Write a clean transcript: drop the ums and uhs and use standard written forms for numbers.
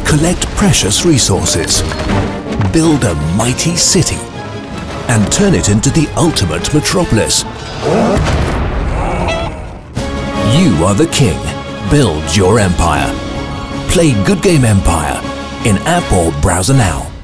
collect precious resources, build a mighty city, and turn it into the ultimate metropolis. You are the king. Build your empire. Play Goodgame Empire in app or browser now.